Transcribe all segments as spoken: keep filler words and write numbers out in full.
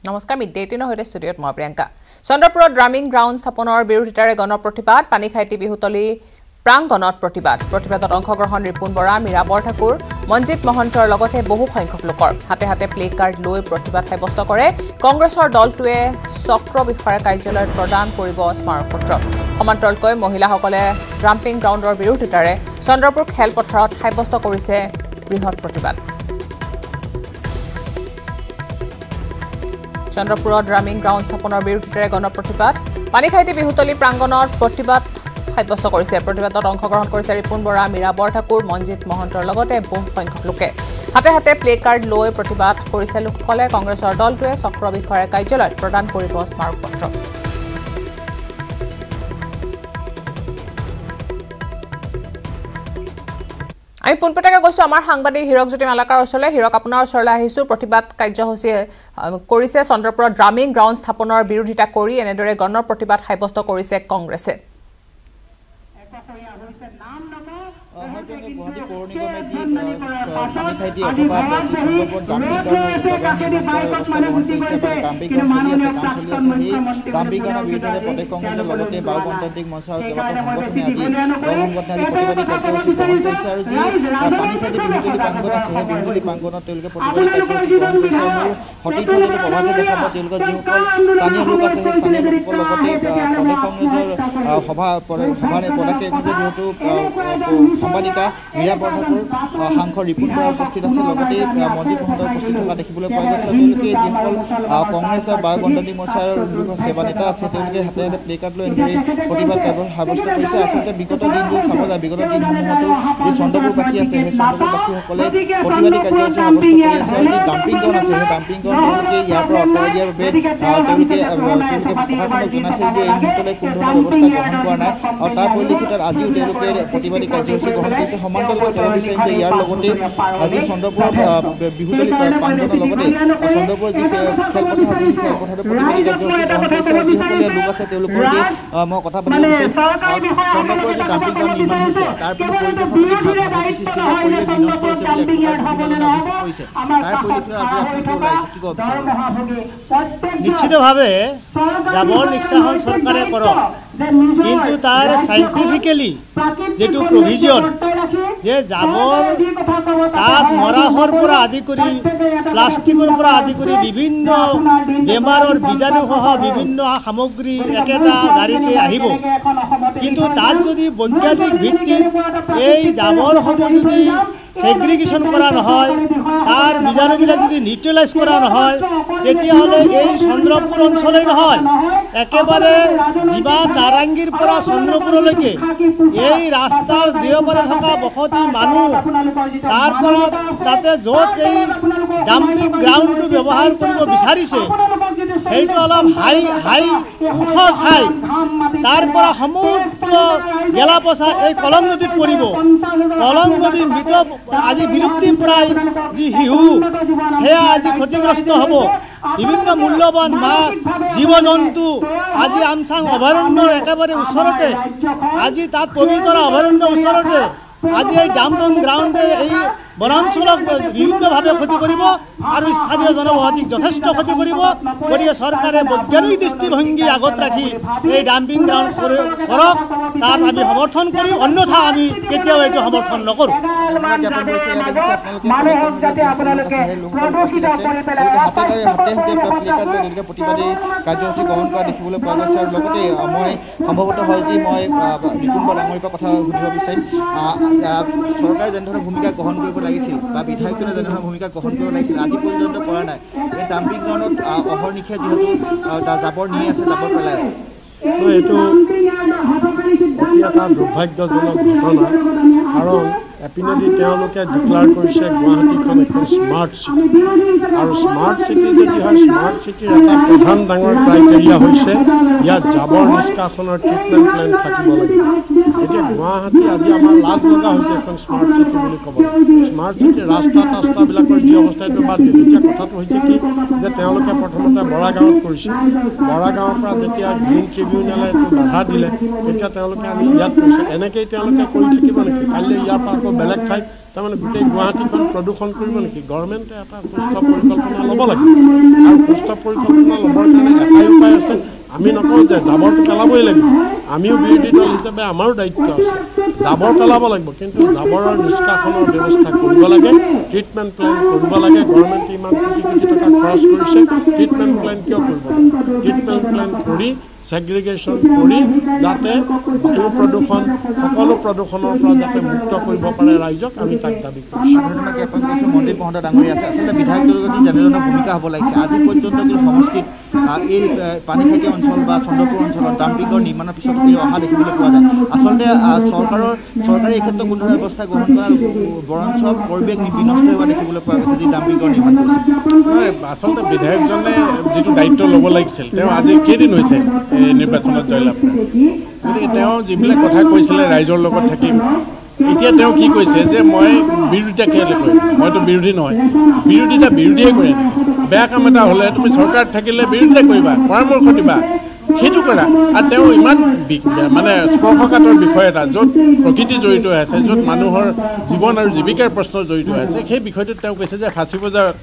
নমস্কাৰ mid day এইটিনৰ হৈতে ষ্টুডিঅ'ত মই প্ৰিয়ংকা চন্দ্ৰপুৰত ড্ৰামিং গ্ৰাউণ্ড স্থাপনৰ বিৰোধিতাৰে গণ প্ৰতিবাদ পানীখাইটি বিহুতলী প্ৰাংগণত প্ৰতিবাদ প্ৰতিবাদত অংশগ্ৰহণ ৰিপুন বৰা মীৰা বৰঠাকুৰ মঞ্জিত মহন্তৰ লগতে বহু সংখ্যক লোকৰ হাতে হাতে প্লে কাৰ্ড লৈ প্ৰতিবাদ সাব্যস্ত কৰে কংগ্ৰেছৰ দলটোৱে চক্ৰ বিষয়াৰ কাৰ্যালয়ত প্ৰদান কৰিব স্মাৰকপত্ৰ সমান্তৰালকৈ মহিলাসকলে ড্ৰাম্পিং গ্ৰাউণ্ডৰ বিৰোধিতাৰে চন্দ্ৰপুৰ খেলপথাৰত সাব্যস্ত কৰিছে বৃহৎ প্ৰতিবাদ চন্দ্ৰপুৰত ড্ৰামিং গ্ৰাউণ্ড স্থাপনৰ বিৰোধিতাৰে গণ প্ৰতিবাদ পানীখাইটি বিহুতলী প্ৰাংগণত প্ৰতিবাদ সাব্যস্ত কৰিছে প্ৰতিবাদত অংশগ্ৰহণ কৰিছে ৰিপুন বৰা মীৰা বৰঠাকুৰ মঞ্জিত মহন্তৰ লগতে বহু সংখ্যক লোকে হাতে হাতে প্লে কাৰ্ড লৈ প্ৰতিবাদ কৰিছে লোকসকলে কংগ্ৰেছৰ দলটোৱে চক্ৰ বিষয়াৰ কাৰ্যালয়ত প্ৰদান কৰিব স্মাৰকপত্ৰ আমি পুনপটাকে গৈছো আমাৰ সাংবাদিক হিৰকজ্যোতি মালাকাৰ ওচৰলৈ হিৰক আপোনাৰ ওচৰলৈ আহিছো প্ৰতিবাদ কাৰ্যসূচী কৰিছে চন্দ্ৰপুৰত ড্ৰামিং গ্ৰাউণ্ড স্থাপনৰ বিৰোধিতা কৰি এনেদৰে গণ প্ৰতিবাদ সাব্যস্ত কৰিছে কংগ্ৰেছে गुवाहाटी पौर निगमे जी पानीखाइटी अथवा चंद्रपुर डाम्पिंग अवस्था ग्रहण कर डाम्पिंग चलि আছে কাম চলি আছে সেই ডাম্পিংৰ বিৰুদ্ধে প্ৰদেশ কংগ্ৰেছৰ লগতে বাও গণতান্ত্ৰিক মঞ্চ আৰু কেইবাটাও সংগঠনে আজি দল সংগঠনে আজি প্ৰতিবাদী কাৰ্যসূচী গ্ৰহণ কৰিছে আৰু যি পানীখাইটি বিহুতলী প্ৰাংগণ আছে সেই বিহুতলী প্ৰাংগণত তেওঁলোকে প্ৰতিবাদী কাৰ্যসূচী গ্ৰহণ কৰিছে আৰু সঠিক ভাৱে প্ৰভাৱ দেখাব তেওঁলোকৰ যিসকল স্থানীয় লোক আছে সেই স্থানীয় লোকৰ লগতে প্ৰদেশ কংগ্ৰেছৰ সভা সভাৰ প্ৰদেশ কংগ্ৰেছৰ যিহেতু সাংবাদিকা মীৰা বৰঠাকুৰ সাংসদ ৰিপুন বৰা উপস্থিত আছে লগতে মঞ্জিত মহন্তৰ উপস্থিত থকা দেখিবলৈ পোৱা গৈছে তেওঁলোকে যিসকল কংগ্ৰেছৰ বাও গণতান্ত্ৰিক মৰ্চাৰ সেৱা নেতা আছে তেওঁলোকে হাতে হাতে প্লে কাৰ্ড লৈ এনেদৰে প্ৰতিবাদ সাব্যস্ত কৰিছে আচলতে বিগত দিনবোৰ চাব যায় বিগত দিনসমূহতো যি চন্দ্ৰপুৰবাসী আছে সেই চন্দ্ৰপুৰবাসীসকলে প্ৰতিবাদী কাৰ্যসূচী সাব্যস্ত কৰি আছে আৰু যি ডাম্পিং গ্ৰাউণ্ড আছে সেই ডাম্পিং গ্ৰাউণ্ড তেওঁলোকে ইয়াৰ পৰা আঁতৰাই দিয়াৰ বাবে তেওঁলোকে তেওঁলোকে প্ৰশাসনক জনাইছিল যে এই মুহূৰ্তলৈ কোনো ধৰণৰ ব্যৱস্থা গ্ৰহণ কৰা নাই আৰু তাৰ পৰিপ্ৰেক্ষিতত আজিও তেওঁলোকে প্ৰতিবাদী কাৰ্যসূচী গ্ৰহণ কৰিছে সমান্তৰালভাৱে ক'ব বিচাৰিম যে ইয়াৰ লগতে আজি চন্দ্ৰপুৰৰ বিহুতলী প্ৰাংগণৰ লগতে চন্দ্ৰপুৰৰ যি খেলপথাৰ আছে সেই খেলপথাৰতো প্ৰতিবাদী কাৰ্যসূচী গ্ৰহণ কৰিছে আৰু যিসকলে লোক আছে তেওঁলোকৰ মই কথা পাতিব বিচাৰিম চন্দ্ৰপুৰৰ যি ডাম্পিং গ্ৰাউণ্ড নিৰ্মাণ হৈছে তাৰ প্ৰতি পৰিৱেশৰ সৃষ্টি হোৱা পৰিৱেশ বিনষ্ট হৈছে বুলি বিভিন্নজনে অভিযোগ কৰিছে তাৰ পৰিপ্ৰেক্ষিতত আজি আপোনালোকে ওলাইছে কি ক'ব বিচাৰিব নিশ্চিতভাৱে জাবৰ নিষ্কাশন চৰকাৰে কৰক কিন্তু তাৰ সাইন্টিফিক্যালি যেটো প্রভিজন যে জাবৰ তাপ মৰাহৰ পৰা আদি কৰি প্লাষ্টিকৰ পৰা আদি কৰি বিভিন্ন বেমাৰৰ বীজাণু সহ বিভিন্ন সামগ্ৰী একেটা গাড়ীতে আহিব কিন্তু তাত যদি বৈজ্ঞানিক ভিত্তিত এই জাবৰসমূহ যদি সেগ্রিগেশন করা নহয় তার বীজাণুবিলাক যদি নিউট্রালাইজ করা নহয় তেতিয়াহলে এই চন্দ্ৰপুৰ অঞ্চলেই নহয় একেবাৰে জিবা নাৰাংগীৰ পৰা চন্দ্ৰপুৰলৈকে এই ৰাস্তাৰ দুয়োপাৰে থকা বসতি মানুহ তাৰ পৰা তাতে য'ত এই ডাম্পিং গ্ৰাউণ্ডটো ব্যৱহাৰ কৰিব বিচাৰিছে সেইটো অলপ হাই হাই ওখ ঠাই তাৰ পৰা সমুদ্ৰ গেলা পচা এই কলং নদীত পৰিব কলং নদীৰ মৃত আজি বিলুপ্তি প্ৰায় যি শিহু সেয়া আজি ক্ষতিগ্ৰস্ত হ'ব বিভিন্ন মূল্যবান মাছ জীৱ জন্তু আজি আমচাং অভয়াৰণ্যৰ একেবাৰে ওচৰতে আজি তাত পবিতৰা অভয়াৰণ্যৰ ওচৰতে আজি এই ডাম্পিং গ্ৰাউণ্ডে এই বনাঞ্চলক বিভিন্নভাৱে ক্ষতি কৰিব আৰু স্থানীয় জনবসতিক যথেষ্ট ক্ষতি কৰিব গতিকে চৰকাৰে বৈজ্ঞানিক দৃষ্টিভংগী আগত ৰাখি এই ডাম্পিং গ্ৰাউণ্ড কৰক তাত আমি সমৰ্থন কৰিম অন্যথা আমি কেতিয়াও এইটো সমৰ্থন নকৰোঁ প্ৰতিবাদী কাৰ্যসূচী গ্ৰহণ কৰা দেখিবলৈ পোৱা গৈছে আৰু লগতে মই সম্ভৱতঃ হয় যে মই ৰিপুন বৰা ডাঙৰীৰ পৰা কথা সুধিব বিচাৰিম চৰকাৰে যেনেধৰণে ভূমিকা গ্ৰহণ কৰিব লাগিছিল বা বিধায়কজনে যেনেধৰণৰ ভূমিকা গ্ৰহণ কৰিব লাগিছিল আজি পৰ্যন্ত কৰা নাই এই ডাম্পিং গ্ৰাউণ্ডত অহৰ্নিশে যিহেতু জাবৰ নি আছে জাবৰ পেলাই আছে এইটো অতি এটা দুৰ্ভাগ্যজনক ঘটনা কাৰণ এপিনেদি তেওঁলোকে ডিক্লেয়াৰ কৰিছে গুৱাহাটীখন এখন স্মাৰ্ট চিটি আৰু স্মাৰ্ট চিটি যদি হয় স্মাৰ্ট চিটিৰ এটা প্ৰধান ডাঙৰ ক্ৰাইটেৰিয়া হৈছে ইয়াত জাবৰ নিষ্কাশনৰ ট্ৰিটমেণ্ট প্লেন থাকিব লাগে এতিয়া গুৱাহাটী আজি আমাৰ লাজ লগা হৈছে এখন স্মাৰ্ট চিটি বুলি ক'ব স্মাৰ্ট চিটিৰ ৰাস্তা টাস্তাবিলাকৰ যি অৱস্থা এইটো বাদ দিয়ে এতিয়া কথাটো হৈছে কি যে তেওঁলোকে প্ৰথমতে বৰাগাঁৱত কৰিছে বৰাগাঁৱৰ পৰা যেতিয়া গ্ৰীণ ট্ৰিবিউনেলে এইটো বাধা দিলে তেতিয়া তেওঁলোকে আমি ইয়াত কৰিছে এনেকৈয়ে তেওঁলোকে কৰি থাকিব নেকি কাইলৈ ইয়াৰ পৰা আকৌ বেলেগ ঠাইত তাৰমানে গোটেই গুৱাহাটীখন প্ৰদূষণ কৰিব নেকি? গভৰ্ণমেণ্টে এটা সুস্থ পৰিকল্পনা ল'ব লাগিব আৰু সুস্থ পৰিকল্পনা ল'বৰ কাৰণে এটাই উপায় আছে। আমি নকওঁ যে জাবৰটো পেলাবই লাগিব, আমিও বিৰোধী দল হিচাপে আমাৰো দায়িত্ব আছে, জাবৰ পেলাব লাগিব, কিন্তু জাবৰৰ নিষ্কাশনৰ ব্যৱস্থা কৰিব লাগে, ট্ৰিটমেণ্ট প্লেন কৰিব লাগে। গভৰ্ণমেণ্টে ইমান কোটি কোটি টকা খৰচ কৰিছে, ট্ৰিটমেণ্ট প্লেন কিয় কৰিব লাগে? ট্ৰিটমেণ্ট প্লেন কৰি ছেগ্ৰিগেশ্যন কৰি যাতে বায়ু প্ৰদূষণ সকলো প্ৰদূষণৰ পৰা যাতে মুক্ত কৰিব পাৰে ৰাইজক, আমি তাক দাবী কৰিছোঁ। মন্দিৰ মহন্ত ডাঙৰীয়া আছে, আচলতে বিধায়ক দলগত যেনেধৰণৰ ভূমিকা হ'ব লাগিছে, আজি পৰ্যন্ত যি সমষ্টিত এই পানীখাইটি অঞ্চল বা চন্দ্ৰপুৰ অঞ্চলত ডাম্পিঙৰ নিৰ্মাণৰ পিছত অহা দেখিবলৈ পোৱা যায়। আচলতে চৰকাৰৰ চৰকাৰে এই ক্ষেত্ৰত কোনো ধৰণৰ ব্যৱস্থা গ্ৰহণ কৰা বৰঞ্চ পৰিৱেশ বিনষ্ট হোৱা দেখিবলৈ পোৱা গৈছে যি ডাম্পিঙৰ নিৰ্মাণ কৰিছে। আচলতে বিধায়কজনে যিটো দায়িত্ব ল'ব লাগিছিল, তেওঁ আজি কেইদিন হৈছে এই নিৰ্বাচনত জয়লাভ কৰে, গতিকে তেওঁ যিবিলাক কথা কৈছিলে ৰাইজৰ লগত থাকিম, এতিয়া তেওঁ কি কৈছে যে মই বিৰোধিতা কেলৈ কৰিম? মইতো বিৰোধী নহয়, বিৰোধিতা বিৰোধীয়ে কৰে। বেয়া কাম এটা হ'লে তুমি চৰকাৰত থাকিলে বিৰোধিতা কৰিবা, পৰামৰ্শ দিবা, সেইটো কৰা। আৰু তেওঁ ইমান মানে স্পৰ্শকাতৰ বিষয় এটা য'ত প্ৰকৃতি জড়িত হৈ আছে, য'ত মানুহৰ জীৱন আৰু জীৱিকাৰ প্ৰশ্ন জড়িত হৈ আছে, সেই বিষয়টোত তেওঁ কৈছে যে ফাঁচী বজাৰত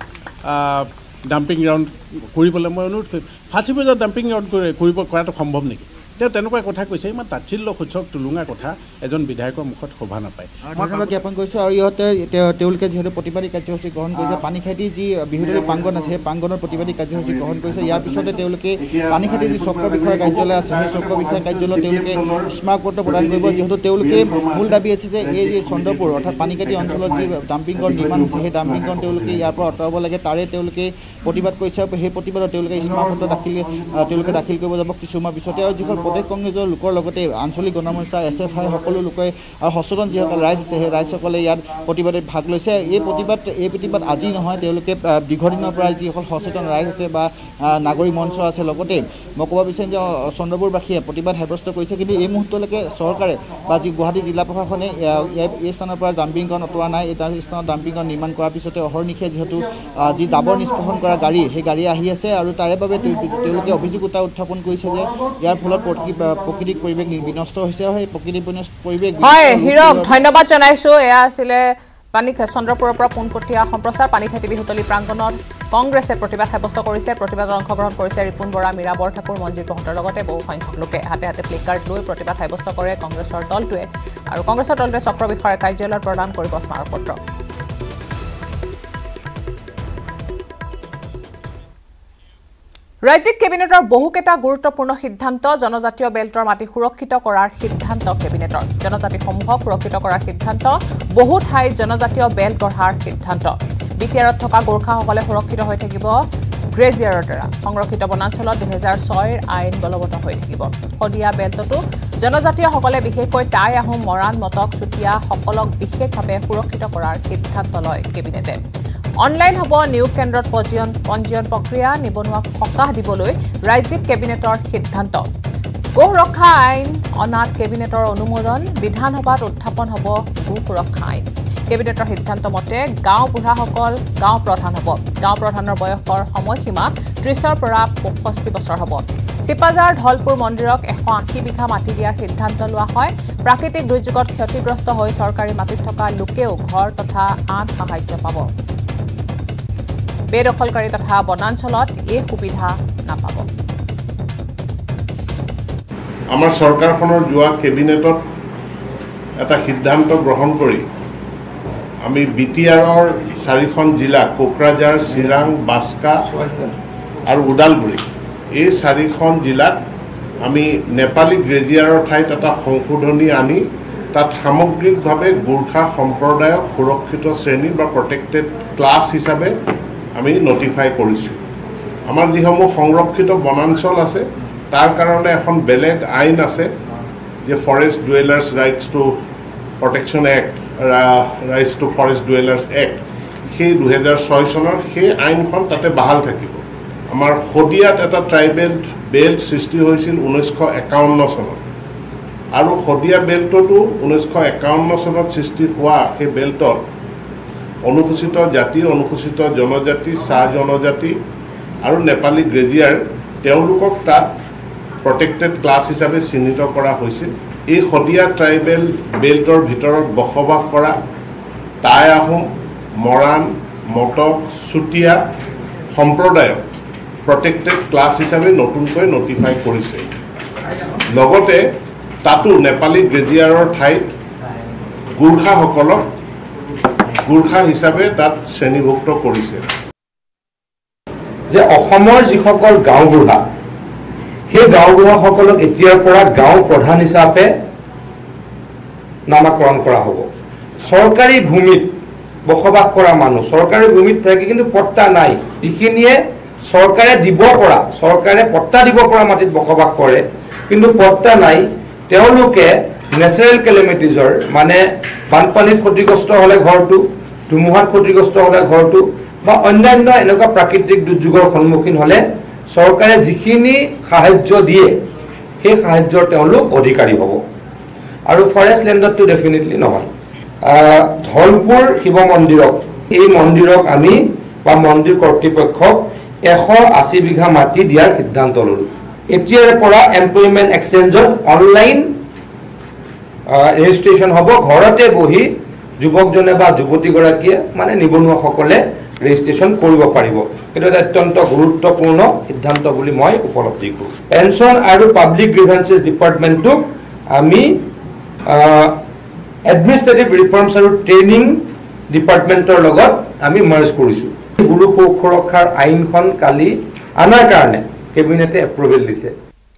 ডাম্পিং গ্ৰাউণ্ড কৰিবলৈ মই অনুৰোধ কৰিম। ফাঁচী বজাৰত ডাম্পিং গ্ৰাউণ্ড কৰিব কৰাটো সম্ভৱ নেকি? তেওঁ তেনেকুৱা কথা কৈছে, ইমান তাচ্ছিল্য সূচক টুলুঙা কথা এজন বিধায়কৰ মুখত শোভা নাপায়। ধন্যবাদ জ্ঞাপন কৰিছোঁ। আৰু ইহঁতে তেওঁলোকে যিহেতু প্ৰতিবাদী কাৰ্যসূচী গ্ৰহণ কৰিছে, পানীখাইটি যি বিহুতলী প্ৰাংগণ আছে সেই প্ৰাংগণৰ প্ৰতিবাদী কাৰ্যসূচী গ্ৰহণ কৰিছে। ইয়াৰ পিছতে তেওঁলোকে পানীখাইটি যি চক্ৰ বিষয়া কাৰ্যালয় আছে সেই চক্ৰ বিষয়া কাৰ্যালয়ত তেওঁলোকে স্মাৰকপত্ৰ প্ৰদান কৰিব, যিহেতু তেওঁলোকে মূল দাবী আছে যে এই যি চন্দ্ৰপুৰ অৰ্থাৎ পানীখাইটি অঞ্চলত যি ডাম্পিংৰ নিৰ্মাণ হৈছে সেই ডাম্পিংখন তেওঁলোকে ইয়াৰ পৰা আঁতৰাব লাগে, তাৰে তেওঁলোকে প্ৰতিবাদ কৰিছে। আৰু সেই প্ৰতিবাদত তেওঁলোকে স্মাৰকপত্ৰ দাখিল তেওঁলোকে দাখিল কৰিব যাব কিছু সময় পিছতে। আৰু যিখন প্ৰদেশ কংগ্ৰেছৰ লোকৰ লগতে আঞ্চলিক গণমৰ্চা এছ এফ আই সকলো লোকে আৰু সচেতন যিসকল ৰাইজ আছে সেই ৰাইজসকলে ইয়াত প্ৰতিবাদত ভাগ লৈছে। এই প্ৰতিবাদ এই প্ৰতিবাদ আজি নহয়, তেওঁলোকে দীৰ্ঘদিনৰ পৰা যিসকল সচেতন ৰাইজ আছে বা নাগৰিক মঞ্চ আছে, লগতে মই ক'ব বিচাৰিম যে চন্দ্ৰপুৰবাসীয়ে প্ৰতিবাদ সাব্যস্ত কৰিছে, কিন্তু এই মুহূৰ্তলৈকে চৰকাৰে বা যি গুৱাহাটী জিলা প্ৰশাসনে এই স্থানৰ পৰা ডাম্পিংখন আঁতৰোৱা নাই। এই স্থানত ডাম্পিংখন নিৰ্মাণ কৰাৰ পিছতে অহৰ্নিশে যিহেতু যি জাবৰ নিষ্কাশন কৰা গাড়ী সেই গাড়ী আহি আছে, আৰু তাৰে বাবে তেওঁলোকে অভিযোগ এটা উত্থাপন কৰিছে যে ইয়াৰ ফলত প্ৰকৃতিক পৰিৱেশ বিনষ্ট হৈছে। আৰু সেই প্ৰকৃতিক পৰিৱেশ হয় হীৰক ধন্যবাদ জনাইছোঁ। এয়া আছিলে পানী চন্দ্ৰপুৰৰ পৰা পোনপটীয়া সম্প্ৰচাৰ। পানীখাইটি বিহুতলী প্ৰাংগণত কংগ্ৰেছে প্ৰতিবাদ সাব্যস্ত কৰিছে। প্ৰতিবাদত অংশগ্ৰহণ কৰিছে ৰিপুণ বৰা, মীৰা বৰঠাকুৰ, মঞ্জিত মহন্তৰ লগতে বহু সংখ্যক লোকে হাতে হাতে প্লে কাৰ্ড লৈ প্ৰতিবাদ সাব্যস্ত কৰে কংগ্ৰেছৰ দলটোৱে। আৰু কংগ্ৰেছৰ দলটোৱে চক্ৰ বিষয়াৰ কাৰ্যালয়ত প্ৰদান কৰিব স্মাৰকপত্ৰ। ৰাজ্যিক কেবিনেটৰ বহুকেইটা গুৰুত্বপূৰ্ণ সিদ্ধান্ত। জনজাতীয় বেল্টৰ মাটি সুৰক্ষিত কৰাৰ সিদ্ধান্ত কেবিনেটৰ। জনজাতিসমূহক সুৰক্ষিত কৰাৰ সিদ্ধান্ত। বহু ঠাইত জনজাতীয় বেল্ট গঢ়াৰ সিদ্ধান্ত। বি টি আৰত থকা গোৰ্খাসকলে সুৰক্ষিত হৈ থাকিব গ্ৰেজিয়াৰৰ দ্বাৰা। সংৰক্ষিত বনাঞ্চলত দুহেজাৰ ছয়ৰ আইন বলবৎ হৈ থাকিব। শদিয়া বেল্টতো জনজাতীয়সকলে বিশেষকৈ টাই, আহোম, মৰাণ, মটক, চুতীয়া সকলক বিশেষভাৱে সুৰক্ষিত কৰাৰ সিদ্ধান্ত লয় কেবিনেটে। অনলাইন হ'ব নিয়োগ কেন্দ্ৰত পঞ্জীয়ন পঞ্জীয়ন প্ৰক্ৰিয়া। নিবনুৱাক সকাহ দিবলৈ ৰাজ্যিক কেবিনেটৰ সিদ্ধান্ত। গো সুৰক্ষা আইন অনাত কেবিনেটৰ অনুমোদন। বিধানসভাত উত্থাপন হ'ব গো সুৰক্ষা আইন। কেবিনেটৰ সিদ্ধান্ত মতে গাঁও বুঢ়াসকল গাঁও প্ৰধান হ'ব। গাঁও প্ৰধানৰ বয়সৰ সময়সীমা ত্ৰিছৰ পৰা পঁয়ষষ্ঠি বছৰ হ'ব। চিপাজাৰ ধলপুৰ মন্দিৰক এশ আশী বিঘা মাটি দিয়াৰ সিদ্ধান্ত লোৱা হয়। প্ৰাকৃতিক দুৰ্যোগত ক্ষতিগ্ৰস্ত হৈ চৰকাৰী মাটিত থকা লোকেও ঘৰ তথা আন সাহায্য পাব। বেদখলকাৰী তথা বনাঞ্চলত এই সুবিধা নাপাব। আমাৰ চৰকাৰখনৰ যোৱা কেবিনেটত এটা সিদ্ধান্ত গ্ৰহণ কৰি আমি বি টি আৰৰ চাৰিখন জিলা কোকৰাঝাৰ, চিৰাং, বাস্কা আৰু ওদালগুৰি এই চাৰিখন জিলাত আমি নেপালী গ্ৰেজিয়াৰৰ ঠাইত এটা সংশোধনী আনি তাত সামগ্ৰিকভাৱে গোৰ্খা সম্প্ৰদায়ক সুৰক্ষিত শ্ৰেণী বা প্ৰটেক্টেড ক্লাছ হিচাপে আমি নটিফাই কৰিছোঁ। আমাৰ যিসমূহ সংৰক্ষিত বনাঞ্চল আছে তাৰ কাৰণে এখন বেলেগ আইন আছে যে forest dwellers rights to protection act, rights to forest dwellers act, সেই দুহেজাৰ ছয় চনৰ সেই আইনখন তাতে বাহাল থাকিব। আমাৰ শদিয়াত এটা ট্ৰাইবেল বেল্ট সৃষ্টি হৈছিল ঊনৈছশ একাৱন্ন চনত, আৰু শদিয়া বেল্টতো ঊনৈছশ একাৱন্ন চনত সৃষ্টি হোৱা সেই বেল্টত অনুসূচিত জাতি, অনুসূচিত জনজাতি, চাহ জনজাতি আৰু নেপালী গ্ৰেজিয়াৰ তেওঁলোকক তাত প্ৰটেক্টেড ক্লাছ হিচাপে চিহ্নিত কৰা হৈছিল। এই শদিয়া ট্ৰাইবেল বেল্টৰ ভিতৰত বসবাস কৰা টাই আহোম, মৰাণ, মটক, চুতীয়া সম্প্ৰদায়ক প্ৰটেক্টেড ক্লাছ হিচাপে নতুনকৈ নটিফাই কৰিছে। লগতে তাতো নেপালী গ্ৰেজিয়াৰৰ ঠাইত গোৰ্খাসকলক গোৰ্খা হিচাপে তাত শ্ৰেণীভুক্ত কৰিছে। যে অসমৰ যিসকল গাঁওবুঢ়া সেই গাঁওবুঢ়াসকলক এতিয়াৰ পৰা গাঁও প্ৰধান হিচাপে নামাকৰণ কৰা হ'ব। চৰকাৰী ভূমিত বসবাস কৰা মানুহ চৰকাৰী ভূমিত থাকে কিন্তু পট্টা নাই, যিখিনিয়ে চৰকাৰে দিব পৰা চৰকাৰে পট্টা দিব পৰা মাটিত বসবাস কৰে কিন্তু পট্টা নাই, তেওঁলোকে নেচাৰেল কেলেমিটিজৰ মানে বানপানীত ক্ষতিগ্ৰস্ত হ'লে ঘৰটো, ধুমুহাত ক্ষতিগ্ৰস্ত হ'লে ঘৰটো বা অন্যান্য এনেকুৱা প্ৰাকৃতিক দুৰ্যোগৰ সন্মুখীন হ'লে চৰকাৰে যিখিনি সাহায্য দিয়ে সেই সাহায্যৰ তেওঁলোক অধিকাৰী হ'ব। আৰু ফৰেষ্ট লেণ্ডতটো ডেফিনেটলি নহয়। ধলপুৰ শিৱ মন্দিৰক এই মন্দিৰক আমি বা মন্দিৰ কৰ্তৃপক্ষক এশ আশী বিঘা মাটি দিয়াৰ সিদ্ধান্ত ল'লোঁ। এতিয়াৰ পৰা এমপ্লয়মেণ্ট এক্সচেঞ্জত অনলাইন ৰেজিষ্ট্ৰেশ্যন হ'ব। ঘৰতে বহি যুৱকজনে বা যুৱতীগৰাকীয়ে মানে নিবনুৱাসকলে ৰেজিষ্ট্ৰেশ্যন কৰিব পাৰিব। এইটো এটা অত্যন্ত গুৰুত্বপূৰ্ণ সিদ্ধান্ত বুলি মই উপলব্ধি কৰোঁ। পেঞ্চন আৰু পাব্লিক গ্ৰিভেন্সেছ ডিপাৰ্টমেণ্টটোক আমি এডমিনিষ্ট্ৰেটিভ ৰিফৰ্মছ আৰু ট্ৰেইনিং ডিপাৰ্টমেণ্টৰ লগত আমি মাৰ্জ কৰিছোঁ। গুৰু সুৰক্ষাৰ আইনখন কালি আনাৰ কাৰণে কেবিনেটে এপ্ৰুভেল দিছে।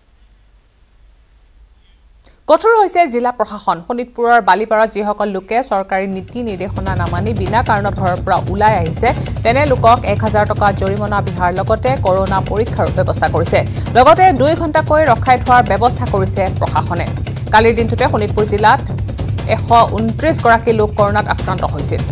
কঠোৰ হৈছে জিলা প্ৰশাসন। শোণিতপুৰৰ বালিপাৰাত যিসকল লোকে চৰকাৰী নীতি নিৰ্দেশনা নামানি বিনা কাৰণত ঘৰৰ পৰা ওলাই আহিছে তেনে লোকক এক হাজাৰ টকা জৰিমনা বিহাৰ লগতে কৰোনা পৰীক্ষাৰ ব্যৱস্থা কৰিছে। লগতে দুই ঘণ্টাকৈ ৰখাই থোৱাৰ ব্যৱস্থা কৰিছে প্ৰশাসনে। কালিৰ দিনটোতে শোণিতপুৰ জিলাত এশ ঊনত্ৰিশ গৰাকী লোক কৰোনাত আক্ৰান্ত হৈছিল।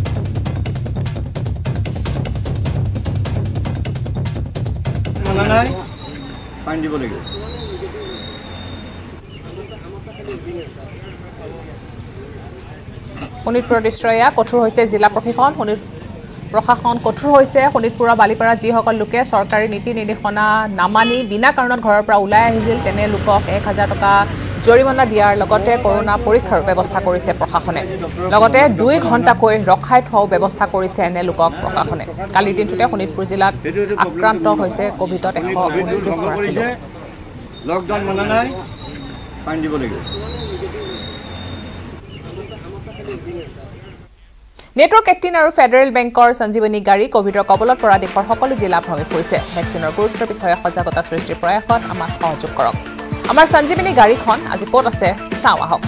শোণিতপুৰৰ দৃশ্য এয়া। কঠোৰ হৈছে জিলা প্ৰশাসন প্ৰশাসন কঠোৰ হৈছে। শোণিতপুৰৰ বালিপাৰাত যিসকল লোকে চৰকাৰী নীতি নিৰ্দেশনা নামানি বিনা কাৰণত ঘৰৰ পৰা ওলাই আহিছিল তেনে লোকক এক হাজাৰ টকা জৰিমনা দিয়াৰ লগতে কৰোনা পৰীক্ষাৰ ব্যৱস্থা কৰিছে প্ৰশাসনে। লগতে দুই ঘণ্টাকৈ ৰখাই থোৱাও ব্যৱস্থা কৰিছে এনে লোকক প্ৰশাসনে। কালিৰ দিনটোতে শোণিতপুৰ জিলাত আক্ৰান্ত হৈছে কভিডত এশ ঊনত্ৰিশ গৰাকী লোক। লকডাউন মানা নাই, ফাইন দিব লাগিব। নেটৱৰ্ক এইটিন আৰু ফেডাৰেল বেংকৰ সঞ্জীৱনী গাড়ী কভিডৰ কবলত পৰা দেশৰ সকলো জিলা ভ্ৰমি ফুৰিছে। ভেকচিনৰ গুৰুত্বৰ বিষয়ে সজাগতা সৃষ্টিৰ প্ৰয়াসত আমাক সহযোগ কৰক। আমাৰ সঞ্জীৱনী গাড়ীখন আজি ক'ত আছে চাওঁ আহক।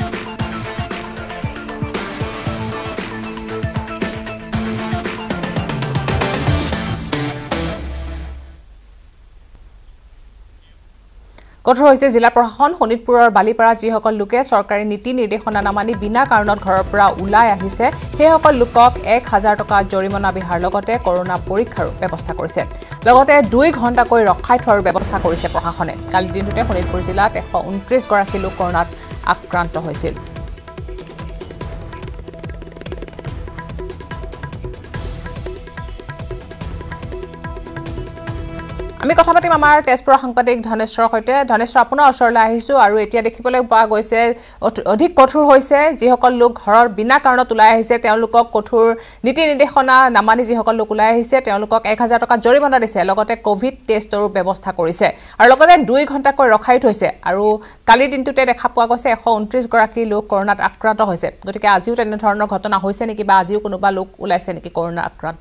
কঠোৰ হৈছে জিলা প্ৰশাসন। শোণিতপুৰৰ বালিপাৰাত যিসকল লোকে চৰকাৰী নীতি নিৰ্দেশনা নামানি বিনা কাৰণত ঘৰৰ পৰা ওলাই আহিছে সেইসকল লোকক এক হাজাৰ টকা জৰিমনা বিহাৰ লগতে কৰোনা পৰীক্ষাৰ ব্যৱস্থা কৰিছে। লগতে দুই ঘণ্টাকৈ ৰখাই থোৱাৰ ব্যৱস্থা কৰিছে প্ৰশাসনে। কালিৰ দিনটোতে শোণিতপুৰ জিলাত এশ ঊনত্ৰিশ গৰাকী লোক কৰোনাত আক্ৰান্ত হৈছিল। আমি কথা পাতিম আমাৰ তেজপুৰৰ সাংবাদিক ধনেশ্বৰৰ সৈতে। ধনেশ্বৰ, আপোনাৰ ওচৰলৈ আহিছোঁ আৰু এতিয়া দেখিবলৈ পোৱা গৈছে অধিক কঠোৰ হৈছে। যিসকল লোক ঘৰৰ বিনা কাৰণত ওলাই আহিছে তেওঁলোকক কঠোৰ নীতি নিৰ্দেশনা নামানি যিসকল লোক ওলাই আহিছে তেওঁলোকক এক হাজাৰ টকা জৰিমনা দিছে। লগতে কভিড টেষ্টৰো ব্যৱস্থা কৰিছে আৰু লগতে দুই ঘণ্টাকৈ ৰখাই থৈছে। আৰু কালিৰ দিনটোতে দেখা পোৱা গৈছে এশ ঊনত্ৰিশ গৰাকী লোক কৰোনাত আক্ৰান্ত হৈছে। গতিকে আজিও তেনেধৰণৰ ঘটনা হৈছে নেকি বা আজিও কোনোবা লোক ওলাইছে নেকি কৰোনা আক্ৰান্ত?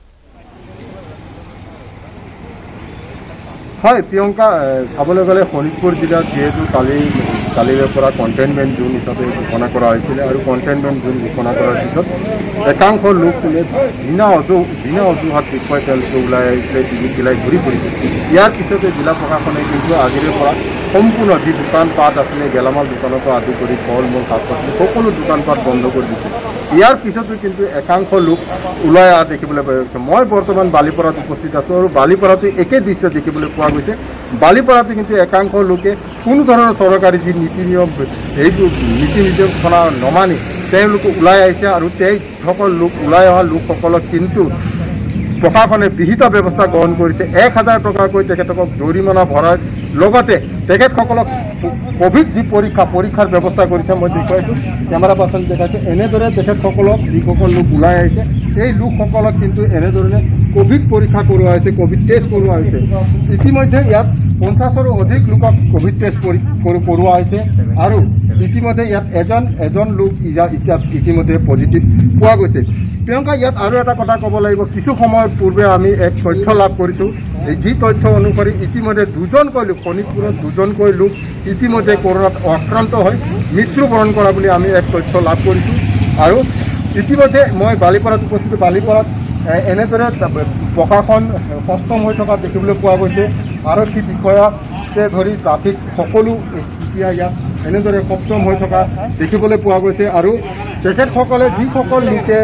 হয় প্ৰিয়ংকা, চাবলৈ গ'লে শোণিতপুৰ জিলাত যিহেতু কালি কালিৰে পৰা কণ্টেইনমেণ্ট জোন হিচাপে ঘোষণা কৰা হৈছিলে আৰু কণ্টেইনমেণ্ট জোন ঘোষণা কৰাৰ পিছত একাংশ লোক বিনা অজু বিনা অজুহাত দেখুৱাই তেওঁলোকে ওলাই আহিছিলে, টিভি চিলাই ঘূৰি ফুৰিছিল। ইয়াৰ পিছতে জিলা প্ৰশাসনে কিন্তু আজিৰে পৰা সম্পূৰ্ণ যি দোকানপাট আছিলে গেলামাল দোকানৰ পৰা আদি কৰি ফল মূল শাক পাচলি সকলো দোকানপাট বন্ধ কৰি দিছিল। ইয়াৰ পিছতো কিন্তু একাংশ লোক ওলাই অহা দেখিবলৈ পোৱা গৈছে। মই বৰ্তমান বালিপাৰাত উপস্থিত আছোঁ আৰু বালিপাৰাতো একে দৃশ্য দেখিবলৈ পোৱা গৈছে। বালিপাৰাতো কিন্তু একাংশ লোকে কোনো ধৰণৰ চৰকাৰী যি নীতি নিয়ম সেইটো নীতি নিৰ্দেশনা নমানি তেওঁলোকে ওলাই আহিছে আৰু সেইসকল লোক ওলাই অহা লোকসকলক কিন্তু প্ৰশাসনে বিহিত ব্যৱস্থা গ্ৰহণ কৰিছে। এক হাজাৰ টকাকৈ তেখেতক জৰিমনা ভৰাৰ লগতে তেখেতসকলক কোভিড যি পৰীক্ষা পৰীক্ষাৰ ব্যৱস্থা কৰিছে। মই দেখুৱাইছোঁ, কেমেৰা পাৰ্চন দেখাইছোঁ। এনেদৰে তেখেতসকলক যিসকল লোক ওলাই আহিছে এই লোকসকলক কিন্তু এনেধৰণে কোভিড পৰীক্ষা কৰোৱা হৈছে, কোভিড টেষ্ট কৰোৱা হৈছে। ইতিমধ্যে ইয়াত পঞ্চাছৰো অধিক লোকক কোভিড টেষ্ট কৰোৱা হৈছে আৰু ইতিমধ্যে ইয়াত এজন এজন লোক এতিয়া ইতিমধ্যে পজিটিভ পোৱা গৈছে। প্ৰিয়ংকা, ইয়াত আৰু এটা কথা ক'ব লাগিব, কিছু সময়ৰ পূৰ্বে আমি এক তথ্য লাভ কৰিছোঁ। যি তথ্য অনুসৰি ইতিমধ্যে দুজনকৈ লোক শোণিতপুৰত দুজনকৈ লোক ইতিমধ্যে কৰোণাত আক্ৰান্ত হৈ মৃত্যুবৰণ কৰা বুলি আমি এক তথ্য লাভ কৰিছোঁ। আৰু ইতিমধ্যে মই বালিপাৰাত উপস্থিত, বালিপাৰাত এনেদৰে প্ৰশাসন সষ্টম হৈ থকা দেখিবলৈ পোৱা গৈছে। আৰক্ষী বিষয়াকে ধৰি ট্ৰাফিক সকলো এতিয়া ইয়াত এনেদৰে সষ্টম হৈ থকা দেখিবলৈ পোৱা গৈছে। আৰু তেখেতসকলে যিসকল লোকে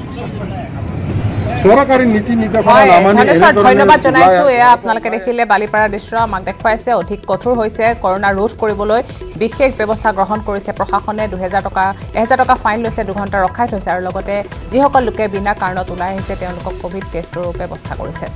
চৰকাৰী নীতি নিৰ্দেশনা নামানি ধন্যবাদ জনাইছো। এয়া আপোনালোকে দেখিলে বালিপাৰা দৃশ্য আমাক দেখুৱাইছে। অধিক কঠোৰ হৈছে কৰোণা ৰোধ কৰিবলৈ বিশেষ ব্যৱস্থা গ্ৰহণ কৰিছে প্ৰশাসনে। দুহেজাৰ টকা এহেজাৰ টকা ফাইন লৈছে, দুঘণ্টা ৰখাই থৈছে আৰু লগতে যিসকল লোকে বিনা কাৰণত ওলাই আহিছে তেওঁলোকক কোভিড টেষ্টৰো ব্যৱস্থা কৰিছে।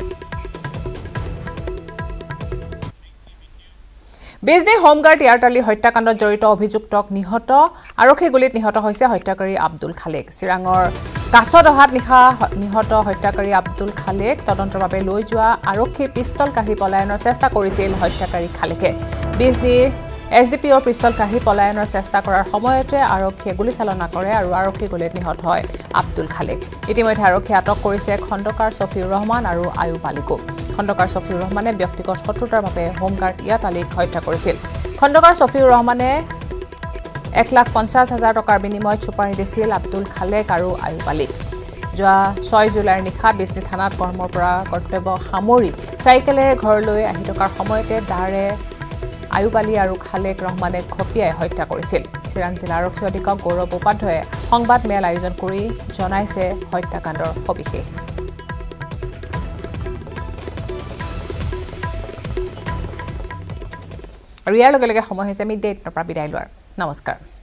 বিজনী হোমগাৰ্ড ইয়াৰটালি হত্যাকাণ্ডত জড়িত অভিযুক্তক নিহত আৰক্ষীৰ গুলীত নিহত হৈছে হত্যাকাৰী আব্দুল খালেক। চিৰাঙৰ কাছদহাত নিশা নিহত হত্যাকাৰী আব্দুল খালেক তদন্তৰ বাবে লৈ যোৱা আৰক্ষীৰ পিষ্টল কাঢ়ি পলায়নৰ চেষ্টা কৰিছিল হত্যাকাৰী খালেকে। বিজনীৰ এছ ডি পি অ'ৰ পিষ্টল কাঢ়ি পলায়নৰ চেষ্টা কৰাৰ সময়তে আৰক্ষীয়ে গুলীচালনা কৰে আৰু আৰক্ষীৰ গুলীত নিহত হয় আব্দুল খালেক। ইতিমধ্যে আৰক্ষীয়ে আটক কৰিছে খণ্ডকাৰ ছফিউৰ ৰহমান আৰু আয়ুব আলীকো। খণ্ডকাৰ ছফিউৰ ৰহমানে ব্যক্তিগত শত্ৰুতাৰ বাবে হোমগাৰ্ড ইয়াত আলীক হত্যা কৰিছিল। খণ্ডকাৰ ছফিউৰ ৰহমানে এক লাখ পঞ্চাছ হাজাৰ টকাৰ বিনিময়ত চুপাৰি দিছিল আব্দুল খালেক আৰু আয়ুব আলীক। যোৱা ছয় জুলাইৰ নিশা বিজনী থানাত কৰ্মৰ পৰা কৰ্তব্য সামৰি চাইকেলেৰে ঘৰলৈ আহি থকাৰ সময়তে দাৰে আয়ুব আলী আৰু খালেক ৰহমানে ঘপিয়াই হত্যা কৰিছিল। চিৰাং জিলা আৰক্ষী অধীক্ষক গৌৰৱ উপাধ্যায়ে সংবাদ মেল আয়োজন কৰি জনাইছে হত্যাকাণ্ডৰ সবিশেষ। আৰু ইয়াৰ লগে লগে সময় হৈছে মিড ডে এইটৰ পৰা বিদায় লোৱাৰ। নমস্কাৰ।